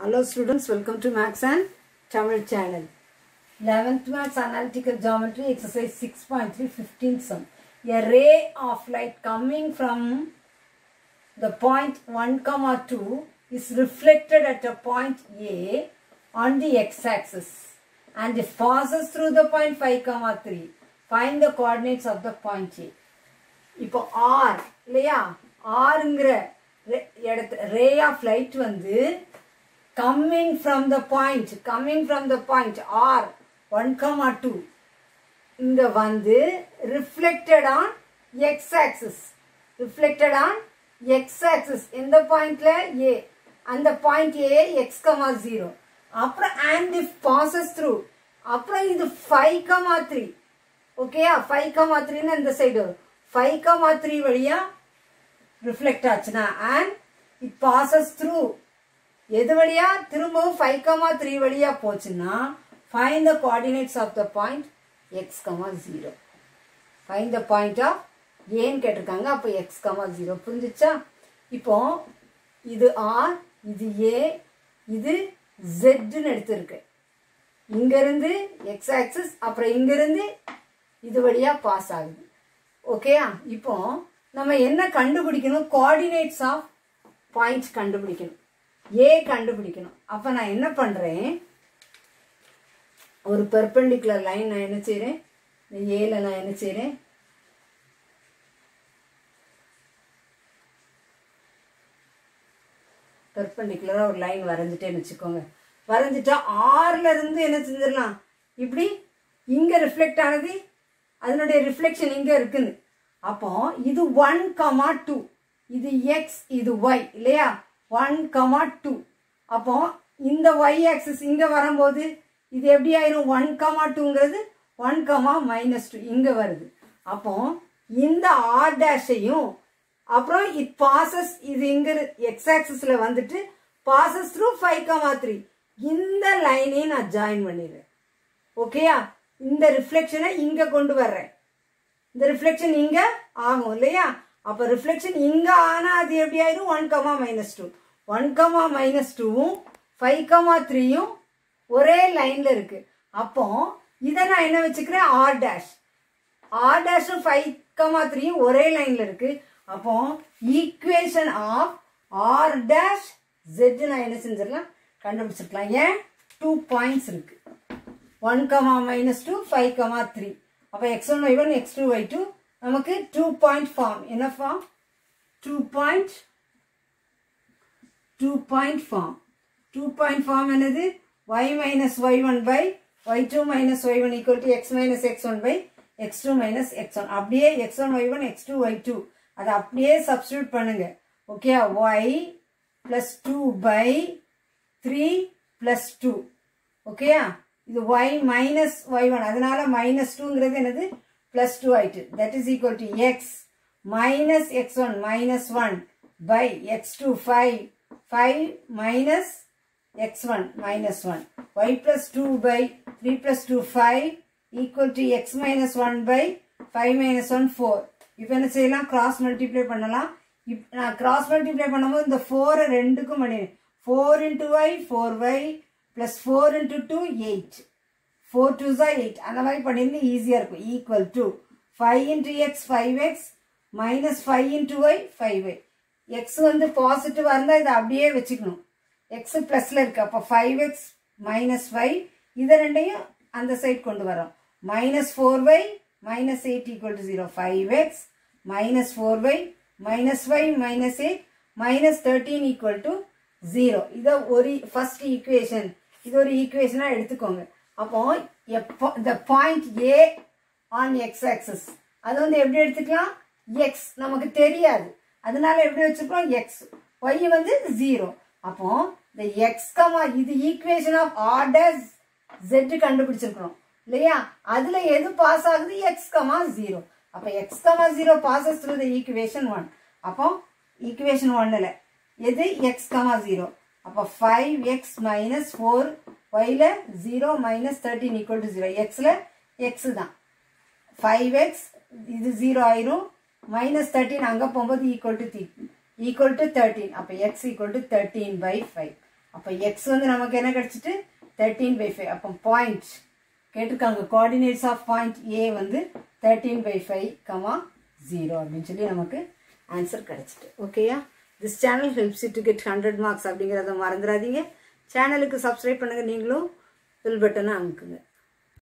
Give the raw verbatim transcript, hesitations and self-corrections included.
Hello students, welcome to Max and Tamil channel. eleventh Maths Analytical Geometry exercise six point three fifteenth sum. A ray of light coming from the point one comma two is reflected at a point A on the x-axis and it passes through the point five comma three. Find the coordinates of the point A. இப்போ R இல்லையா Rங்கிற ray of light வந்து coming from the point coming from the point R one comma two இங்க வந்து reflected on x-axis reflected on x-axis இந்த pointல A அந்த point A x comma zero அப்புறம் and if passes through அப்புறம் இது five comma three ஓகேயா five comma three னா இந்த சைடு five comma three வழியா reflect ஆச்சுனா and it passes through எது வழியா திரும்பவும் five comma three வழியா போச்சுனா find the coordinates of the point x comma zero. Find the point of A ன்னு கேட்டிருக்காங்க அப்ப x comma zero புரிஞ்சுச்சா இப்போ இது R இது A இது Z ன்னு எடுத்துருக்கு இங்க இருந்து x axis அப்புறம் இங்க இருந்து இது வழியா பாஸ் ஆகுது ஓகேயா இப்போ நம்ம என்ன கண்டுபிடிக்கணும் coordinates of point கண்டுபிடிக்கணும் A கண்டுபிடிக்கணும் அப்ப நான் என்ன பண்றேன் ஒரு perpendicular line நான் என்ன செய்றேன் இந்த A ல நான் என்ன செய்றேன் perpendicular ஒரு லைன் வரைஞ்சிட்டேன்னு வெச்சுக்கோங்க வரைஞ்சிட்டா R ல இருந்து என்ன செஞ்சிரலாம் இப்படி இங்க ரிஃப்ளெக்ட் ஆனது அதனுடைய ரிஃப்ளெக்ஷன் இங்க இருக்குது அப்போ இது one comma two இது x இது y இல்லையா one comma two அப்போ இந்த y axis இங்க வரும்போது இது எப்படி ஆயிரும் one comma two ங்கிறது one comma minus two இங்க வருது அப்போ இந்த r dash ஐயும் அப்புறம் it passes இது இங்க x axis ல வந்துட்டு passes through five comma three இந்த லைனை நான் ஜாயின் பண்ணிடுறேன் ஓகேயா இந்த ரிஃப்ளெக்ஷனை இங்க கொண்டு வர்றேன் இந்த ரிஃப்ளெக்ஷன் இங்க ஆகும் இல்லையா அப்ப ரிஃப்ளெக்ஷன் இங்க ஆனா அது எப்படி ஆயிரும் one comma minus two one comma minus two five comma three யும் ஒரே லைன்ல இருக்கு அப்போ இத நான் என்ன வெச்சுக்கிறேன் r dash r dash five comma three ஒரே லைன்ல இருக்கு அப்போ equation of r dash z நான் என்ன செஞ்சிரலாம் கண்டுபிடிச்சிரலாம் ஏன் two பாயிண்ட்ஸ் இருக்கு one comma minus two five comma three அப்ப x one y one x two y two நமக்கு two point form என்ன form two point two point form two point form என்னது y minus y one by y two minus y one equal to x minus x one by x two minus x one அப்படியே x one y one x two y two அத அப்படியே substitute பண்ணுங்க okay y plus two by three plus two ஓகேயா இது y minus y one அதனால minus two ங்கிறது என்னது plus two ஆயிட்டு that is equal to x minus x one minus one by x two five five minus x one minus one y plus two by three plus two five equal to x minus one by five minus one four இப்போ என்ன செய்யலாம் cross multiply பண்ணலாம் நான் cross multiply பண்ணும்போது இந்த four ரெண்டுக்கும் பண்ணினேன் four into y four y plus four into two eight four twos are eight அந்த மாதிரி பண்ணிருந்து ஈஸியா இருக்கும் equal to five into x five x minus five into y five y x வந்து பாசிட்டிவா இருந்தா இத அப்படியே வெச்சுக்கணும் x பிளஸ்ல இருக்கு அப்ப five x minus five இத ரெண்டையும் அந்த சைடு கொண்டு வரோம் minus four y minus eight equal to zero five x minus four y minus five minus eight minus thirteen equal to zero இத ஒரு first equation இது ஒரு ஈக்குவேஷனா எடுத்துக்கோங்க அப்போ the point A on x axis அது வந்து எப்படி எடுத்துக்கலாம் x நமக்கு தெரியாது அதனால எப்படி வெச்சுக்கிறோம் x y வந்து zero அப்போ the x இது equation of r dash z கண்டுபிடிச்சிருக்கோம் இல்லையா அதுல எது பாஸ் ஆகுது x zero அப்ப x zero passes through the equation one அப்போ equation one ல எது x zero அப்ப five x minus four y ல zero minus thirteen equal to zero x ல x தான் five x இது zero ஆயிரும் minus thirteen அங்க போகும்போது equal to equal to thirteen அப்ப x equal to thirteen by five அப்போ எக்ஸ் வந்து நமக்கு என்ன கிடச்சிட்டு தேர்ட்டீன் பை ஃபைவ். அப்போ பாயிண்ட் கேட்டிருக்காங்க கோஆர்டினேட்ஸ் ஆஃப் பாயிண்ட் ஏ வந்து thirteen by five comma zero அப்படின்னு சொல்லி நமக்கு ஆன்சர் கிடச்சிட்டு. ஓகேயா? This channel helps you to get hundred marks அப்படிங்கிறத மறந்துடாதீங்க. சேனலுக்கு சப்ஸ்கிரைப் பண்ணுங்கள், நீங்களும் பெல் பட்டனை அமுக்குங்க.